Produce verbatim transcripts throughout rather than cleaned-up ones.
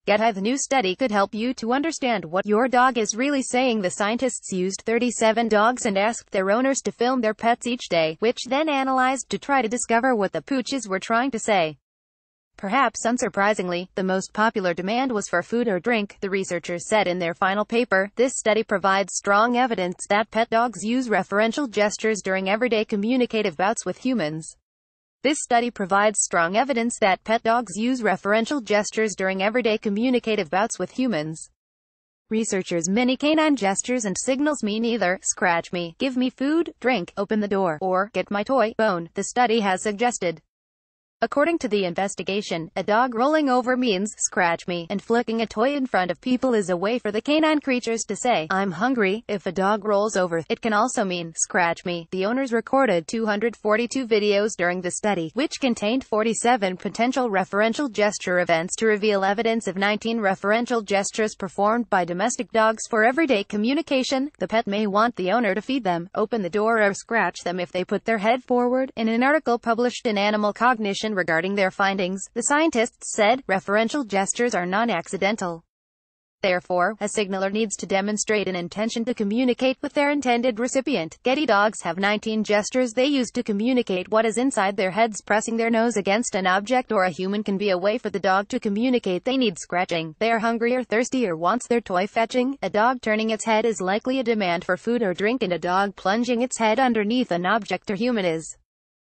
Get How the new study could help you to understand what your dog is really saying. The scientists used thirty-seven dogs and asked their owners to film their pets each day, which then analyzed to try to discover what the pooches were trying to say. Perhaps unsurprisingly, the most popular demand was for food or drink, the researchers said in their final paper. This study provides strong evidence that pet dogs use referential gestures during everyday communicative bouts with humans. This study provides strong evidence that pet dogs use referential gestures during everyday communicative bouts with humans. Researchers' many canine gestures and signals mean either scratch me, give me food, drink, open the door, or get my toy, bone, the study has suggested. According to the investigation, a dog rolling over means scratch me, and flicking a toy in front of people is a way for the canine creatures to say, I'm hungry. If a dog rolls over, it can also mean scratch me. The owners recorded two hundred forty-two videos during the study, which contained forty-seven potential referential gesture events to reveal evidence of nineteen referential gestures performed by domestic dogs for everyday communication. The pet may want the owner to feed them, open the door, or scratch them if they put their head forward. In an article published in Animal Cognition regarding their findings, the scientists said, referential gestures are non-accidental. Therefore, a signaler needs to demonstrate an intention to communicate with their intended recipient. Getty dogs have nineteen gestures they use to communicate what is inside their heads. Pressing their nose against an object or a human can be a way for the dog to communicate they need scratching. They are hungry or thirsty or wants their toy. Fetching. A dog turning its head is likely a demand for food or drink, and a dog plunging its head underneath an object or human is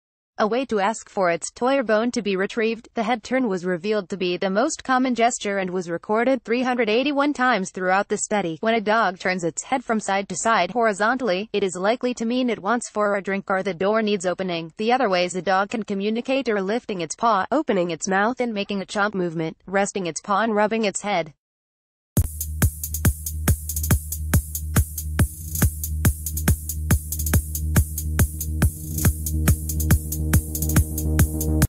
a way to ask for its toy or bone to be retrieved. The head turn was revealed to be the most common gesture and was recorded three hundred eighty-one times throughout the study. When a dog turns its head from side to side horizontally, it is likely to mean it wants for a drink or the door needs opening. The other ways a dog can communicate are lifting its paw, opening its mouth and making a chomp movement, resting its paw and rubbing its head.